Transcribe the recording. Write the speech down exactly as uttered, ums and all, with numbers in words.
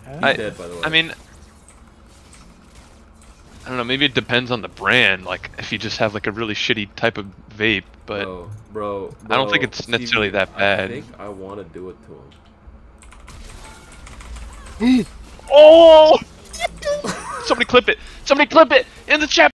He's I, dead, by the way. I mean, I don't know. Maybe it depends on the brand. Like, if you just have like a really shitty type of vape, but bro, bro, I don't think bro, it's necessarily Stevie, that bad. I think I want to do it to him. Oh! Somebody clip it! Somebody clip it in the chat.